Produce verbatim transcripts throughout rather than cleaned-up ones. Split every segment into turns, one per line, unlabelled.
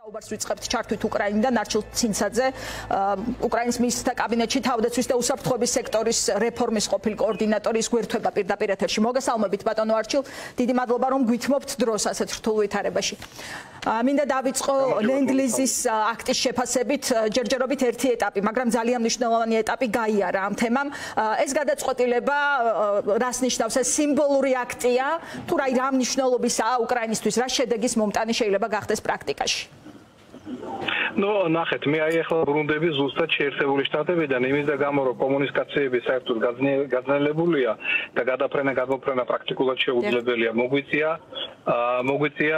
საუბარს ვიწყებთ ჩართვით უკრაინიდან არჩილ ცინცაძე უკრაინის მინისტრთა კაბინეტში თავდაცვის და უსაფრთხოების სექტორის რეფორმის ყოფილი კოორდინატორის გვერდება პირდაპირ ეთერში. მოგესალმებით ბატონო არჩილ, დიდი მადლობა რომ გვითმობთ დროს ასეთ რთულ ვითარებაში. მინდა დავიწყო ლენდლიზის აქტის შეფასებით ჯერჯერობით ერთი ეტაპი, მაგრამ ძალიან მნიშვნელოვანი ეტაპი გაიარა ამ თემამ. ეს გადაწყვეტილება რას ნიშნავს? ეს სიმბოლური აქტია თუ რა რა მნიშვნელობისაა უკრაინისთვის, რა შედეგის მომტანი შეიძლება გახდეს პრაქტიკაში?
No, ნახეთ, მე აი ახლა ბრუნდები ზუსტად შეერთებული შტატებიდან იმის და გამო რომ კომუნიკაციები საერთოდ გაძნელებულია და გადაფრენა გადმოფრენა პრაქტიკულად შეუძლებელია. მოგვიწია მოგვიწია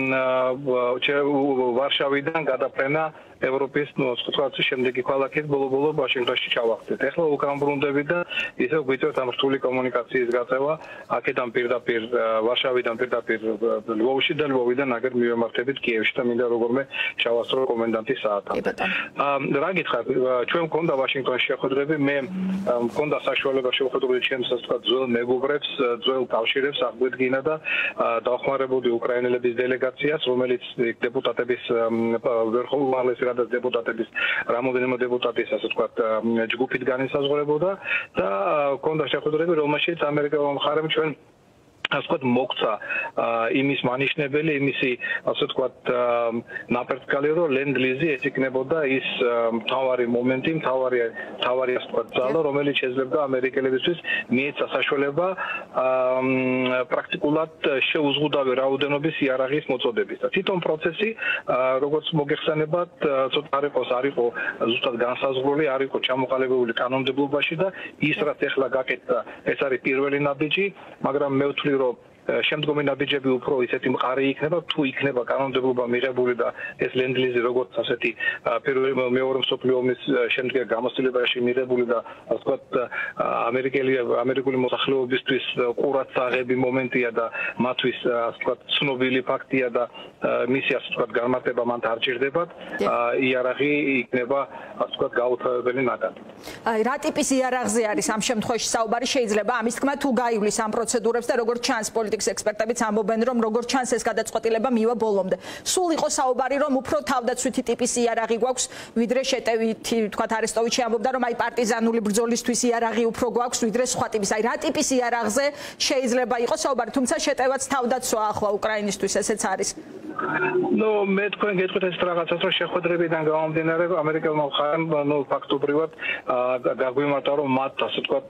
ვარშავიდან გადაფრენა ევროპის ნოსტრაციის შემდეგი ქალაქით ბოლო-ბოლო ვაშინგტონში ჩავახდეთ. ახლა უკან ბრუნდები და ისევ გვიწევთ ამ რთული კომუნიკაციის გაწევა აქედან პირდაპირ ვარშავიდან პირდაპირ ლვოვში და ლვოვიდან აგერ მივემართებით კიევში და მინდა როგორმე ჩავასწრო კომენდანტის საათამდე. რა გითხრათ, ჩვენ მქონდა ვაშინგტონში შეხვედრები, მე მქონდა საშუალება შევხვედროდი ჩემს ასე ვთქვათ ძველ მეგობრებს, ძველ კავშირებს აღგვიდგინა და დავხმარებოდი უკრაინელების დელეგაციას, რომელიც დეპუტატების ვერხოვნის დეპუტატების რამოდენიმე დეპუტატის ასე ვთქვათ ჯგუფით განისაზღვრებოდა და მქონდა შეხვედრები, რომელშიც ამერიკელმა მხარემ ჩვენ ასე ვთქვათ მოგცა იმის მანიშნებელი, იმისი ასე ვთქვათ ნაპერწკალი, რომ ლენდლიზი ეს იქნებოდა ის მთავარი მომენტი, მთავარი მთავარი ასე ვთქვათ ძალა, რომელიც შეძლებდა ამერიკელებისთვის მიეცა საშუალება პრაქტიკულად შეუზღუდავი რაოდენობის იარაღის მოწოდების. და თვითონ პროცესი, როგორც მოგეხსენებათ, ცოტა არ იყოს, არ იყო ზუსტად განსაზღვრული, არ იყო ჩამოყალიბებული კანონმდებლობაში და ის რაც ახლა გაკეთდა, ეს არის პირველი ნაბიჯი, მაგრამ მე ვთვლი რომ შემდგომი ნაბიჯები უფრო ისეთი მყარი იქნება, თუ იქნება კანონმდებლობა მიღებული და ეს ლენდლიზი როგორც ასეთი პირველი მეორე მსოფლიო ომის შემდგომ გამოცდილებაში მიღებული და ასე ვთქვათ ამერიკელი ამერიკული მოსახლეობისთვის ყურადსაღები მომენტია და მათთვის ასე ვთქვათ ცნობილი ფაქტია და მისი ასე ვთქვათ განმარტება მან არ ჭირდებათ, იარაღი იქნება ასე ვთქვათ გაუთავებელი ნაკადი.
აი რა ტიპის იარაღზე არის ამ შემთხვევაში საუბარი? შეიძლება ამის თქმა თუ გაივლის ამ პროცედურებს და როგორც ჩანს პოლიტიკის ექსპერტებიც ამბობენ რომ როგორც ჩანს ეს გადაწყვეტილება მივა ბოლომდე. სულ იყო საუბარი რომ უფრო თავდაცვითი ტიპის იარაღი გვაქვს, ვიდრე შეტევითი, თქვათ არესტოვიჩი ამბობდა რომ აი პარტიზანული ბრძოლისთვის იარაღი უფრო გვაქვს, ვიდრე სხვა ტიპის. აი რა ტიპის იარაღზე შეიძლება იყოს საუბარი, თუმცა შეტევაც თავდაცვა ახლა უკრაინისთვის ესეც არის.
No, მე თქვენ გეტყვით ეს რაღაცას რომ შეხვედრებიდან გამომდინარე ამერიკელმა მხარემ ნუ ფაქტობრივად გაგვიმართა რომ მათ ასე ვთქვათ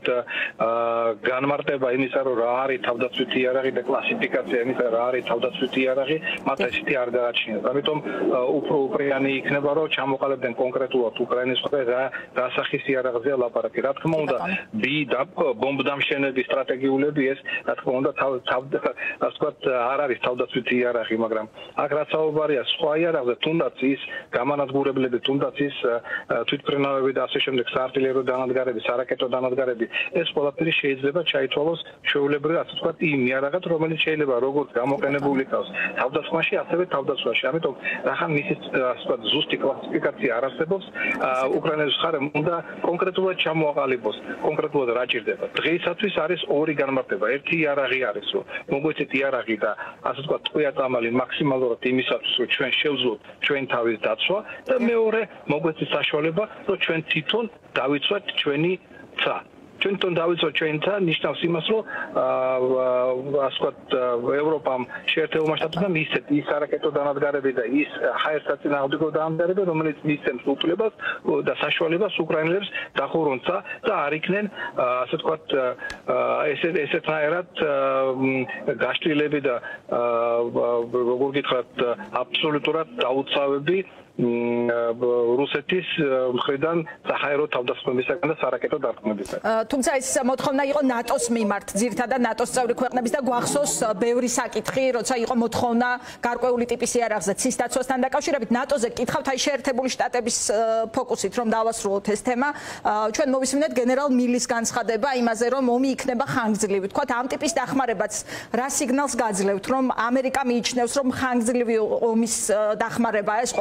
განმარტება იმისა რომ რა არის თავდაცვითი იარაღი და კლასიფიკაცია იმისა რა არის თავდაცვითი იარაღი მათ ესეთი არ გააჩნიათ. ამიტომ უფრო უპრიანი იქნება რომ ჩამოყალიბდნენ კონკრეტულად უკრაინის მხარე რა რა სახის იარაღზეა ლაპარაკი. რა თქმა უნდა ბი და ბომბდამშენების სტრატეგიულები ეს რა თქმა უნდა ასე ვთქვათ არ არის თავდაცვითი იარაღი, მაგრამ აქ რაც საუბარია სხვა იარაღზე, თუნდაც ის გამანადგურებლები, თუნდაც ის თვითმფრინავები და ასე შემდეგ საარტილერიო დანადგარები, სარაკეტო დანადგარები, ეს ყველაფერი შეიძლება ჩაითვალოს ჩვეულებრივ ასე ვთქვათ იმ იარაღად, რომელიც შეიძლება როგორც გამოყენებული იყოს თავდაცვაში, ასევე თავდაცვაში. ამიტომ რახან მისი ასე ვთქვათ ზუსტი კლასიფიკაცია არ არსებობს, უკრაინის მხარემ უნდა კონკრეტულად ჩამოაყალიბოს, კონკრეტულად რა ჭირდება. დღეისათვის არის ორი განმარტება. ერთი იარაღი არის, რომ მოგვეცეთ იარაღი და ასე ვთქვათ ტყვია-წამალი მაქსიმალურად იმისათვის რომ ჩვენ შევძლოთ ჩვენ თავის დაცვა და მეორე მოგვეცეთ საშუალება რომ ჩვენ თვითონ დავიცვათ ჩვენი ცა. ჩვენ თვითონ დავიცვათ ჩვენი ცა ნიშნავს იმას რომ ასე ვთქვათ ევროპამ შეერთებულმა შტატებმა მისცეთ ის არაკეტო დანადგარები და ის ჰაერსაწინააღმდეგო დანადგარები, რომელიც მისცემს უფლებას და საშუალებას უკრაინელებს დახურონ ცა და არ იქნენ ასე ვთქვათ ესეთ ესეთნაირად გაშლილები და როგორ გითხრათ აბსოლუტურად დაუცავები რუსეთის მხრიდან საჰაერო თავდასხმებისაგან და სარაკეტო დარტყმებისაგან.
თუმცა ეს მოთხოვნა იყო ნატოს მიმართ, ძირითადად ნატოს წევრი ქვეყნების და გვახსოვს ბევრი საკითხი, როცა იყო მოთხოვნა გარკვეული ტიპის იარაღზე ცის დაცვასთან დაკავშირებით. ნატოზე გკითხავთ აი შეერთებული შტატების ფოკუსით რომ დავასრულოთ ეს თემა. ჩვენ მოვისმინეთ გენერალ მილის განცხადება იმაზე რომ ომი იქნება ხანგრძლივი. თქვათ ამ ტიპის დახმარებაც რა სიგნალს გაძლევთ რომ ამერიკა მიიჩნევს რომ ხანგრძლივი ომის დახმარებაა ეს ყველაფერი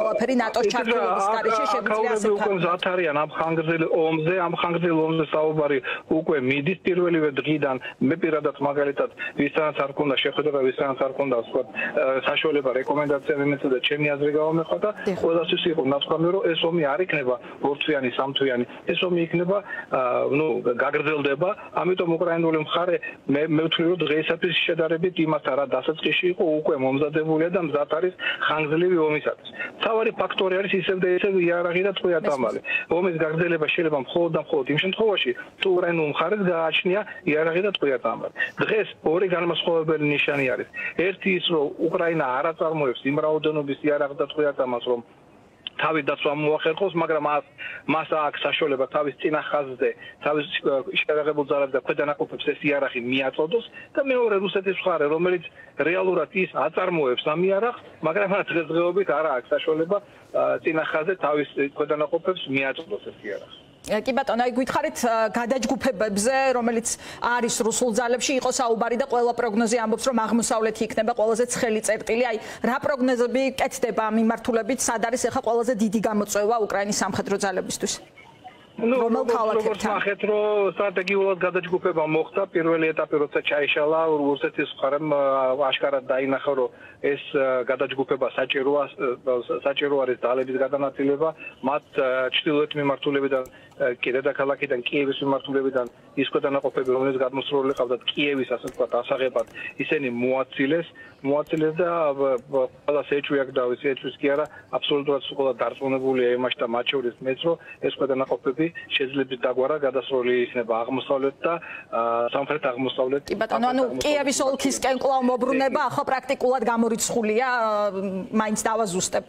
ნატოს ჩაგროვების გარეშე შეგვიძლია ასე
უკვე მზად არიან ამ ხანგრძლივ ომზე, ამ ხანგრძლივ ომზე საუბარი უკვე მიდის პირველივე დღიდან. მე პირადად მაგალითად ვისთანაც არ ქონდა შეხვედრა, ვისთანაც არ ქონდა ვთქვათ საშუალება რეკომენდაცია მიმეცა და ჩემი აზრი გავამეხვა და ყველასთვის იყო ნაცვლად რომ ეს ომი არ იქნება ორთვიანი, სამთვიანი, ეს ომი იქნება ნუ გაგრძელდება, ამიტომ უკრაინული მხარე მე მე ვთვლი რომ დღეისათვის შედარებით იმასთან რა დასაწყისში იყო უკვე მომზადებულია და მზად არის ხანგრძლივი ომისათვის. თავარი ფაქტორი არის ისევ და ისევ იარაღი და ტყვიატამალი. ომის გაგრძელება შეიძლება მხოლოდ და მხოლოდ იმ შემთხვევაში, თუ უკრაინულ მხარეს გააჩნია იარაღი და ტყვიატამალი. დღეს ორი განმასხვავებელი ნიშანი არის. ერთი ის რომ უკრაინა არ აწარმოებს იმ რაოდენობის იარაღს და ტყვიატამალს, რომ თავის დაცვა მოახერხოს, მაგრამ მას აქვს საშუალება თავის წინა ხაზზე, თავის შეერაღებულ ძალებს და ქვედანაყოფებს ეს იარაღი მიაწოდოს და მეორე რუსეთის მხარე, რომელიც რეალურად ის აწარმოებს ამ იარაღს, მაგრამ მათ დღესდღეობით არ აქვს საშუალება წინა ხაზზე თავის ქვედანაყოფებს მიაწოდოს ეს იარაღი.
კი ბატონო, აი გითხარით გადაჯგუფებებზე, რომელიც არის რუსულ ძალებში, იყო საუბარი და ყველა პროგნოზი ამბობს, რომ აღმოსავლეთი იქნება ყველაზე ცხელი წერტილი. აი, რა პროგნოზები კეთდება ამ მიმართულებით, სად არის ახლა ყველაზე დიდი გამოწვევა უკრაინის სამხედრო ძალებისთვის?
Ну, როგორც ნახეთ, რომ სტრატეგიულად გადაჯგუფება მოხდა, პირველი ეტაპი როცა ჩაიშალა, რუსეთის მხარემ აშკარად დაინახა, რომ ეს გადაჯგუფება საჭიროა, საჭირო არის ძალების გადანაწილება, მათ ჩრდილოეთ მიმართულებიდან, დედაქალაქიდან, კიევის მიმართულებიდან ის ქვედანაყოფები, რომელიც გადმოსროლილი ყავდათ კიევის, ასე ვთქვათ, ასაღებად, ისინი მოაცილეს, მოაცილეს და ყველას ეჭვი აქვს და ის ეჭვის კი არა, აბსოლუტურად ყველა დარწმუნებულია იმაში და მათ შორის მეც, რომ ეს ქვედანაყოფები შეიძლება დაგვარა გადასროლი იქნება აღმოსავლეთ და სამხრეთ აღმოსავლეთ.
კი ბატონო, ანუ კიევის ოლქისკენ კვლავ მობრუნება ახლა პრაქტიკულად გამორიცხულია, მაინც დავაზუსტებ.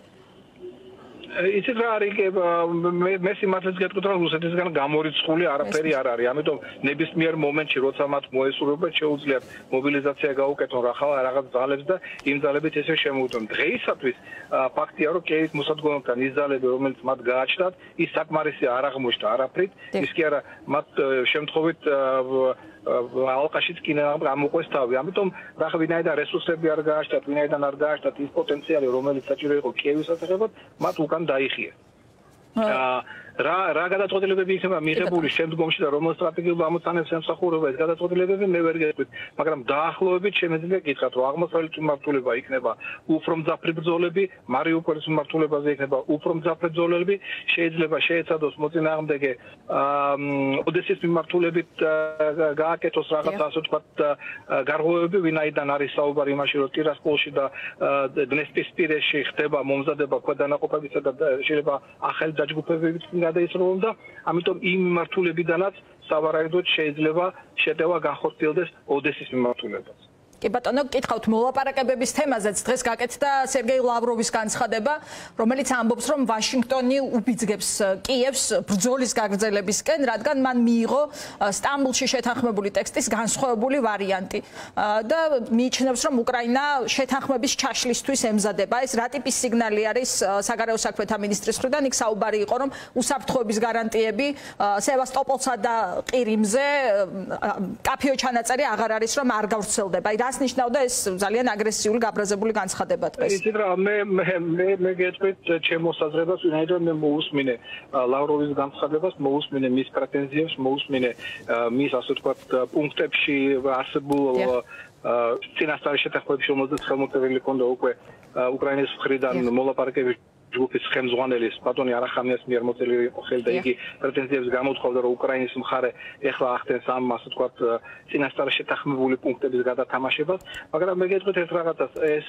იცით რა არის მე სიმართლეს გეტყვით რომ რუსეთისგან გამორიცხული არაფერი არ არის, ამიტომ ნებისმიერ მომენტში როცა მათ მოესურვებათ შეუძლიათ მობილიზაცია გაუკეთონ რაღაც ძალებს და იმ ძალებით ესე შემოუწმენ. დღეისათვის ფაქტია რომ კიევის მოსადგომებთან ის ძალები რომელიც მათ გააჩნდათ ის საკმარისი არ აღმოჩნდა არაფრით, ის კი არა მათ შემთხვევით ალყაშიც კი გამოყვეს თავი. ამიტომ რა ვინაიდან რესურსები არ გააჩნდათ, ვინაიდან არ გააჩნდათ ის პოტენციალი რომელიც საჭირო იყო კიევის ასაღებად, მათ უკან დაიხიეს. რა რა გადაწყვეტილებები იქნება მიღებული შემდგომში და რომელ სტრატეგიულ ამოცანებს ემსახურება ეს გადაწყვეტილებები მე ვერ გეტყვით, მაგრამ დაახლოებით შემიძლია გითხრათ რომ აღმოსავლეთ მიმართულება იქნება უფრო მძაფრი ბრძოლები, მარიუპოლის მიმართულებაზე იქნება უფრო მძაფრი ბრძოლები, შეიძლება შეეცადოს მოწინააღმდეგე ოდესის მიმართულებით გააკეთოს რაღაც ასე ვთქვათ გარღვევები, ვინაიდან არის საუბარი იმაში რომ ტირასპოლში და დნესტრისპირეში ხდება მომზადება ქვედანაყოფებისა და შეიძლება ახალი დაჯგუფებებით გადაისროლდა, ამიტომ იმ მიმართულებიდანაც სავარაუდოდ შეიძლება შეტევა განხორციელდეს ოდესის მიმართულებაზე.
კი ბატონო, გითხავთ მოლაპარაკებების თემაზეც დღეს გაკეთდა სერგეი ლავროვის განცხადება, რომელიც ამბობს, რომ ვაშინგტონი უბიძგებს კიევს ბრძოლის გაგრძელებისკენ, რადგან მან მიიღო სტამბოლში შეთანხმებული ტექსტის განსხვავებული ვარიანტი და მიიჩნევს, რომ უკრაინა შეთანხმების ჩაშლისთვის ემზადება. ეს რა ტიპის სიგნალი არის საგარეო საქმეთა მინისტრის მხრიდან? იქ საუბარი იყო, რომ უსაფრთხოების გარანტიები სევასტოპოლსა და ყირიმზე კაფეო ჩანაწერი აღარ არის, რომ არ გავრცელდება. რას ნიშნავდა ეს ძალიან აგრესიული გაბრაზებული განცხადება დღეს?
იცით რა, მე მე მე გეტყვით ჩემ მოსაზრებას, ვინაიდან მე მოусმინე ლავროვის განცხადებას, მოусმინე მის პრეტენზიებს, მოусმინე მის ასე ვთქვათ პუნქტებში არსებულ წინასწარი შეთანხმებებში, რომელზეც ხელმოწერილი ჰქონდა უკვე უკრაინის მხრიდან მოლაპარაკების ჯგუფის ხელმძღვანელის ბატონი არახამიას მიერ მოწელილი იყო ხელი და იგი პრეტენზიებს გამოთხოვდა რომ უკრაინის მხარე ეხლა ახდენს ამ ასე ვთქვათ წინასწარი შეთანხმებული პუნქტების გადათამაშებას, მაგრამ მე გეტყვით ერთ რაღაცას, ეს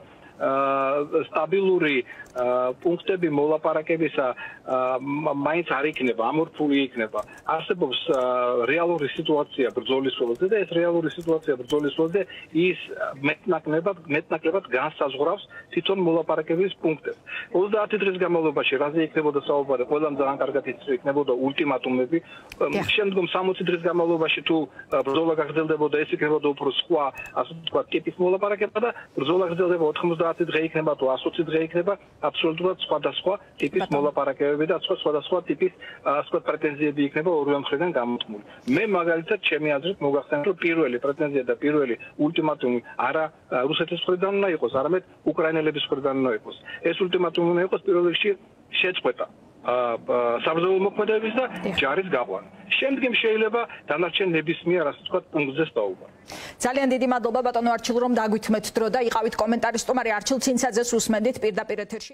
სტაბილური პუნქტები მოლაპარაკებისა მაინც არ იქნება, ამორფული იქნება. არსებობს რეალური სიტუაცია ბრძოლის ველზე და ეს რეალური სიტუაცია ბრძოლის ველზე ის მეტნაკლებად მეტნაკლებად განსაზღვრავს თვითონ მოლაპარაკების პუნქტებს. ოცდაათი დღის განმავლობაში რაზე იქნებოდა საუბარი, ყველამ ძალიან კარგად იცოდა, იქნებოდა ულტიმატუმები. შემდგომ სამოცი დღის განმავლობაში თუ ბრძოლა გაგრძელდებოდა, ეს იქნებოდა უფრო სხვა, ასე ვთქვათ, ტიპის მოლაპარაკება და ბრძოლა გრძელდება ოთხმოცდაათი ოცდაათი დღე იქნება თუ εκατს ოცი დღე იქნება აბსოლუტურად სხვადასხვა ტიპის მოლაპარაკებები და სხვადასხვა ტიპის ასე ვთქვათ პრეტენზიები იქნება ორივე მხრიდან გამოთქმული. მე მაგალითად ჩემი აზრით მოგახსენებთ რომ პირველი პრეტენზია და პირველი ულტიმატუმი არა რუსეთის მხრიდან უნდა იყოს, არამედ უკრაინელების მხრიდან უნდა იყოს. ეს ულტიმატუმი უნდა იყოს პირველ რიგში შეწყვეტა საბრძოლო მოქმედებების და ჯარის გაყვანა. შემდგომ შეიძლება დანარჩენ ნებისმიერ ასე ვთქვათ პუნქტზე სტაობა.
ძალიან დიდი მადლობა ბატონო არჩილ რომ დაგვითმეთ დრო და იყავით კომენტარის სტუმარი არჩილ ცინცაძეს უსმენდით პირდაპირ ეთერში.